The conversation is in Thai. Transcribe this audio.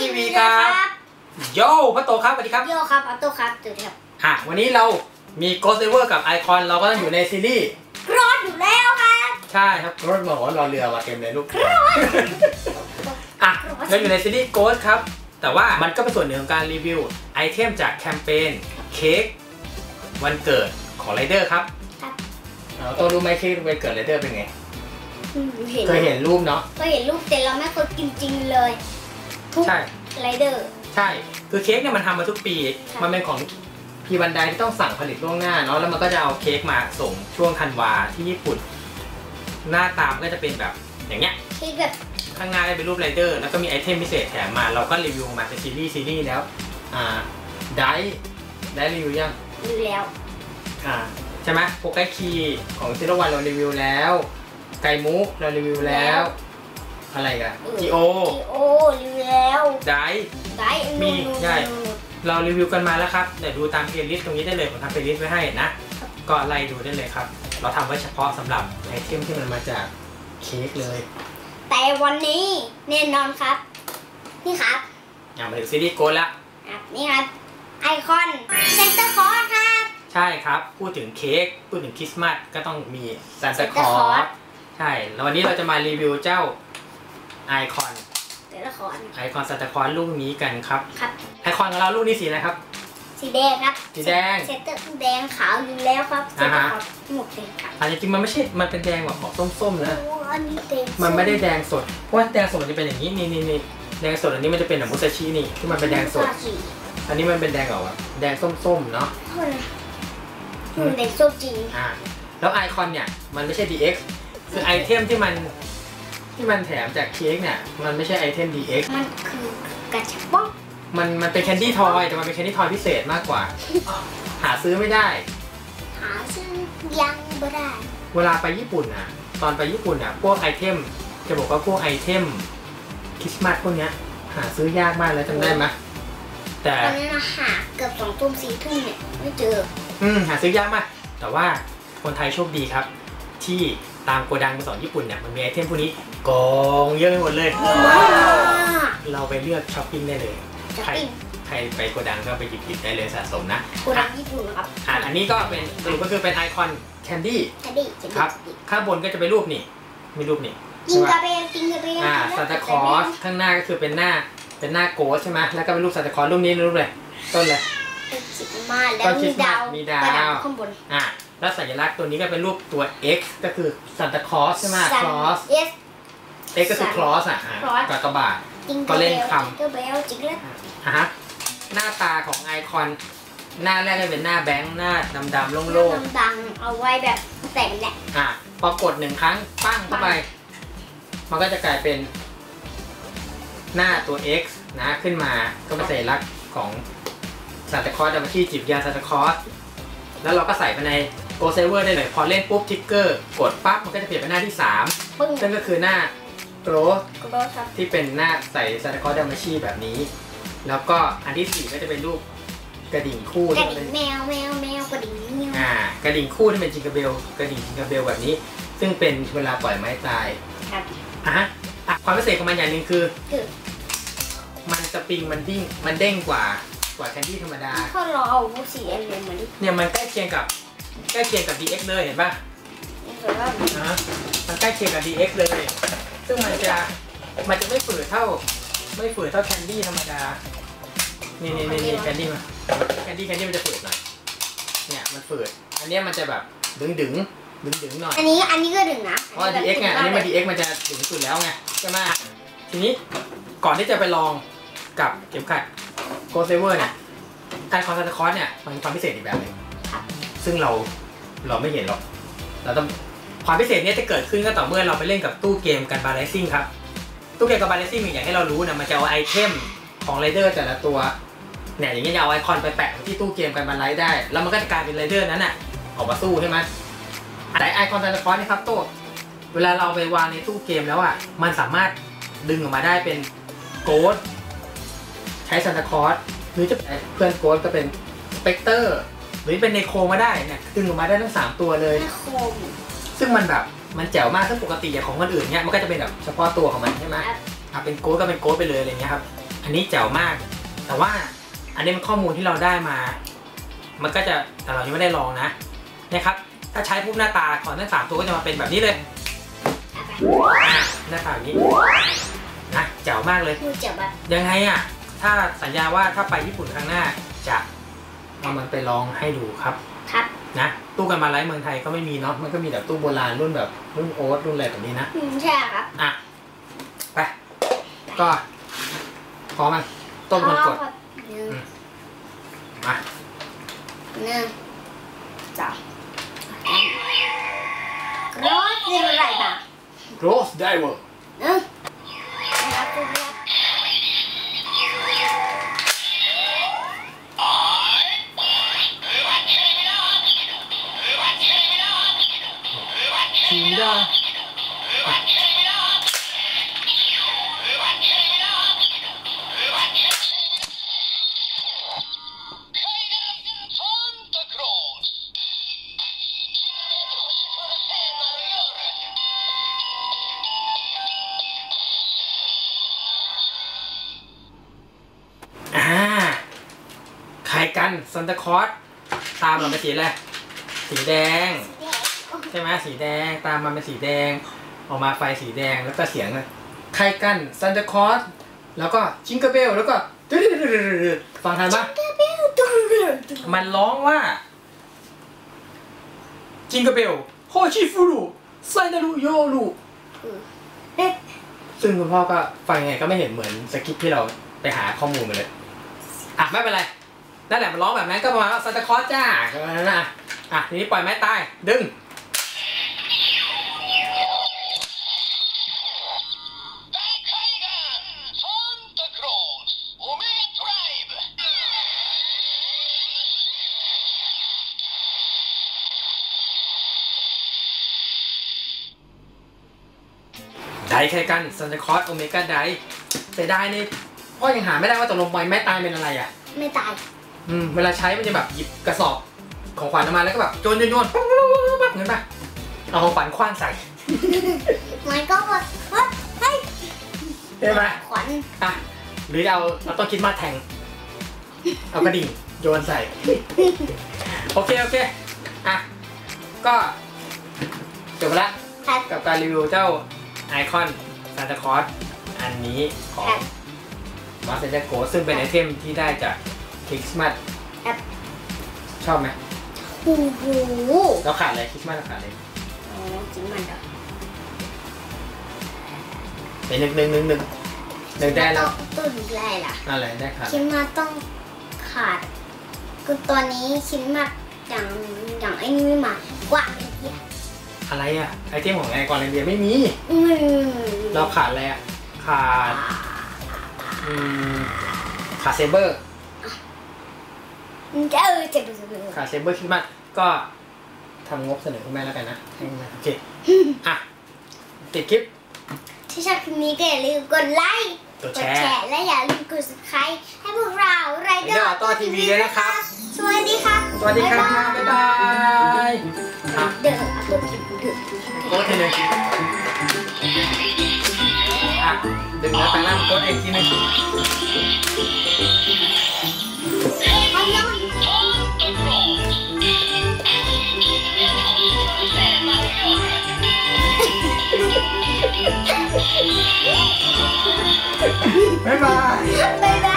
วีครับโย่พัตโตครับสวัสดีครับโย่ครับอัตโตครับสวัสดีครับวันนี้เรามี Ghost Saver กับไอคอนเราก็ต้องอยู่ในซีรีส์กรอดอยู่แล้วครับใช่ครับรถบอกว่ารอเรือมาเต็มเลยลูกเราอยู่ในซีรีส์ Ghost ครับแต่ว่ามันก็เป็นส่วนหนึ่งของการรีวิวไอเทมจากแคมเปญเค้กวันเกิดของไรเดอร์ครับเราต้องรู้ไหมเค้กวันเกิดไรเดอร์เป็นไงเคยเห็นรูปเนาะเคยเห็นรูปแต่เราไม่เคยกินจริงเลยทุกไรเดอร์ใช่คือเค้กเนี่ยมันทำมาทุกปีมันเป็นของพีวันไดที่ต้องสั่งผลิตล่วงหน้าเนาะแล้วมันก็จะเอาเค้กมาส่งช่วงธันวาที่ญี่ปุ่นหน้าตามก็จะเป็นแบบอย่างเงี้ยเค้กแบบข้างหน้าจะเป็นรูปไรเดอร์แล้วก็มีไอเทมพิเศษแถมมาเราก็รีวิวมาเป็นซีรีส์แล้วได้รีวิวยังรีวิวแล้วใช่ไหมโปเกคีของซิโรวันเรารีวิวแล้วไก่มุเรารีวิวแล้วอะไรกันจีโอรีวิวแล้วได้มีใช่เรารีวิวกันมาแล้วครับเดี๋ยวดูตามเพลย์ลิสต์ตรงนี้ได้เลยผมทำเพลย์ลิสต์ไว้ให้นะก็ไล่ดูได้เลยครับเราทำไว้เฉพาะสำหรับไอเทมที่มันมาจากเค้กเลยแต่วันนี้แน่นอนครับนี่ครับมาถึงซีรีส์โกนละนี่ครับไอคอนเซนเตอร์คอร์สครับใช่ครับพูดถึงเค้กพูดถึงคริสต์มาสก็ต้องมีซานตาคลอสใช่แล้ววันนี้เราจะมารีวิวเจ้าไอคอนซานตาคลอสลูกนี้กันครับไอคอนของเราลูกนี้สีอะไรครับสีแดงครับสีแดงเซนเตอร์แดงขาวอยู่แล้วครับเซนเตอร์คอร์สหมดเลยครับจริงๆมันไม่ใช่มันเป็นแดงแบบออกส้มๆนะมันไม่ได้แดงสดเพราะว่าแดงสดมันจะเป็นอย่างนี้นี่แดงสดอันนี้มันจะเป็นแบบมุซาชินี่ที่มันเป็นแดงสดอันนี้มันเป็นแดงแบบแดงส้มๆเนาะมันแดงส้มจริงแล้วไอคอนเนี่ยมันไม่ใช่ DX คือไอเทมที่มันแถมจากเค้กเนี่ยมันไม่ใช่ไอเทม DX มันคือกระชับป๊อกมันเป็นแคนดี้ทอยแต่มันเป็นแคนดี้ทอยพิเศษมากกว่าหาซื้อไม่ได้หาซื้อยังไม่ได้เวลาไปญี่ปุ่นอ่ะตอนไปญี่ปุ่นอ่ะพวกไอเทมจะบอกว่าพวกไอเทมคริสต์มาสพวกเนี้ยหาซื้อยากมากเลยจำได้ไหมแต่ตอนนี้เราหาเกือบ2 ทุ่ม 4 ทุ่มเนี่ยไม่เจอหาซื้อยากมากแต่ว่าคนไทยโชคดีครับที่ตามโกดังมือสองญี่ปุ่นเนี่ยมันมีไอเทมพวกนี้กองเยอะไปหมดเลยเราไปเลือกช้อปปิ้งได้เลยใครไปโกดังก็ไปหยิบได้เลยสะสมนะโกดังญี่ปุ่นครับอันนี้ก็เป็นสรุปก็คือเป็นไอคอนแคนดี้ครับข้างบนก็จะเป็นรูปนี่มีรูปนี่จิงกาเบลซานตาคลอสข้างหน้าก็คือเป็นหน้าโกสใช่ไหมแล้วก็เป็นรูปซานตาคลอสรูปนี้รูปเลยต้นเลยแล้วมีดาวข้างบนแล้วสัญลักษณ์ตัวนี้ก็เป็นรูปตัว X ก็คือซานตาคลอสใช่ไหมคลอส X ก็คือคลอสกากบาทก็เล่นคำหน้าตาของไอคอนหน้าแรกก็เป็นหน้าแบงค์หน้าดำๆโล่งๆเอาไว้แบบแต่งแหละพอกด1 ครั้งปั้งเข้าไปมันก็จะกลายเป็นหน้าตัว X นะขึ้นมาก็เป็นสัญลักษณ์ของซานตาคลอสดัมชี่จิบยาซานตาคลอสแล้วเราก็ใส่ไปในโกเซเวอร์ได้เลยพอเล่นปุ๊บทิกเกอร์กดปั๊บมันก็จะเปลี่ยนเป็นหน้าที่3ซึ่งก็คือหน้าโกรสที่เป็นหน้าใส่ซานตาคลอสดัมชี่แบบนี้แล้วก็อันที่4ก็จะเป็นรูปกระดิ่งคู่กระดิ่งแมวกระดิ่งกระดิ่งคู่ที่เป็นจิงเกอร์เบลกระดิ่งจิงเกอร์เบลแบบนี้ซึ่งเป็นเวลาปล่อยไม้ตายความพิเศษของมันอย่างหนึ่งคือมันสปริงมันเด้งกว่าแคนดี้ธรรมดาถ้าเราเอาสีอันเหมือนเนี่ยมันใกล้เคียงกับ DX เลยเห็นป่ะมันใกล้เคียงกับ DX เลยซึ่งมันจะไม่ฝืดเท่าแคนดี้ธรรมดานี่แคนดี้มันจะฝืดหน่อยเนี่ยมันฝืดอันนี้มันจะแบบดึงหน่อยอันนี้ก็ดึงนะเพราะ DX ไงอันนี้มัน DX มันจะดึงสุดแล้วไงใช่ไหมทีนี้ก่อนที่จะไปลองกับเข็มขัดโกเซเวอร์เนี่ยไอคอนซานตาคลอสเนี่ยมันมีความพิเศษอีกแบบหนึ่งซึ่งเราไม่เห็นหรอกเราต้องความพิเศษนี้จะเกิดขึ้นก็ต่อเมื่อเราไปเล่นกับตู้เกมกันบาร์เรซิ่งครับตู้เกมกับบาร์เรซิ่งอย่างให้เรารู้นะมันจะเอาไอเทมของไรเดอร์แต่ละตัวเนี่ยอย่างเงี้ยเอาไอคอนไปแปะที่ตู้เกมกันบาร์ไลท์ได้แล้วมันก็จะกลายเป็นไรเดอร์นั้นน่ะออกมาสู้ใช่ไหมแต่ไอคอนซานตาคลอสนี่ครับโต้เวลาเราไปวางในตู้เกมแล้วมันสามารถดึงออกมาได้เป็นโกสใช้ซานตาคลอสหรือจะเพื่อนโกสก็เป็นสเปกเตอร์หรือเป็นเนโคมาได้เนี่ยดึงออกมาได้ทั้ง3 ตัวเลยซึ่งมันแบบมันแจ๋วมากซึ่งปกติอย่างของคนอื่นเนี่ยมันก็จะเป็นแบบเฉพาะตัวของมันใช่ไหมเป็นโกสก็เป็นโกสไปเลยอะไรเงี้ยครับอันนนี้แจ๋วมากแต่ว่าอันนี้มันข้อมูลที่เราได้มามันก็จะแต่เรายังไม่ได้ลองนะนะครับถ้าใช้ปุ๊บหน้าตาของทั้ง3ตัวก็จะมาเป็นแบบนี้เลยหน้าตาแบบนี้นะแจ๋วมากเลยยังไงอ่ะถ้าสัญญาว่าถ้าไปญี่ปุ่นครั้งหน้าจะเอามันไปลองให้ดูครับนะตู้กันมาไลฟ์เมืองไทยก็ไม่มีเนาะมันก็มีแบบตู้โบราณรุ่นแบบรุ่นโอ๊ตรุ่นอะไรแบบนี้นะใช่ครับอ่ะไปก็พอมันต้มมันกดมา 1 2โรสเดไวบ้างโรสไดเวอร์ชิมได้ใครกันซันตาคลอสตามเราเป็นสีอะไรสีแดงใช่ไหมสีแดงตามมาเป็นสีแดงออกมาไฟสีแดงแล้วก็เสียงใครกันซันตาคลอสแล้วก็จิงเกอร์เบลแล้วก็ฟังทันปะมันร้องว่าจิงเกอร์เบลโฮชิฟูรุไซนารุโยรุซึ่งคุณพ่อก็ฟังไงก็ไม่เห็นเหมือนสคริปต์ที่เราไปหาข้อมูลมาเลยอ่ะไม่เป็นไรนั่นแหละมันร้องแบบนั้นก็ประมาณว่าซันตาคลอสจ้าประมาณนั้นนะอ่ะทีนี้ปล่อยไม้ตายดึงไดใครกันซันตาคลอสโอเมก้าไดเสียดายนี่พ่อยังหาไม่ได้ว่าตกลงปล่อยไม้ตายเป็นอะไรอ่ะไม่ตายเวลาใช้มันจะแบบหยิบกระสอบของขวัญออกมาแล้วก็แบบโยนปั๊บเงินป่ะเอาของขวัญคว้างใส่มันก็แบบเฮ้ยใช่ไหมขวัญอ่ะหรือเอาต้นคิดมาแทงเอากระดิ่งโยนใส่โอเคอ่ะก็จบไปละกับการรีวิวเจ้าไอคอนซันตาคลอสอันนี้ของมาสเตอร์โกซึ่งเป็นไอเทมที่ได้จากคริสต์มาสชอบไหมโอ้โหเราขาดอะไรคริสต์มาสเราขาดอะไรจริงมันเป็นหนึ่งได้แล้วต้นแรกล่ะอะไรได้ขาดคริสต์มาสต้องขาดคือตอนนี้คริสต์มาสอย่างไอ้นี่ไม่มากว่าอะไรอะไอเทมของไอคอนเรนเดียไม่มีเราขาดอะไรอะขาดเซเบอร์ขาดเซเบอร์คริสต์มาสก็ทำงบเสนอคุณแม่แล้วกันนะโอเคอ่ะติดคลิปที่ชอบคลิปนี้ก็อย่าลืมกดไลค์กดแชร์และอย่าลืมกด subscribe ให้พวกเราไรเดอร์ต่อทีวีด้วยนะครับสวัสดีครับบ๊ายบายเดี๋ยวโค้ดทีนึงอ่ะดึงแล้วแต่ละโค้ดอีกทีนึงบ๊ายบาย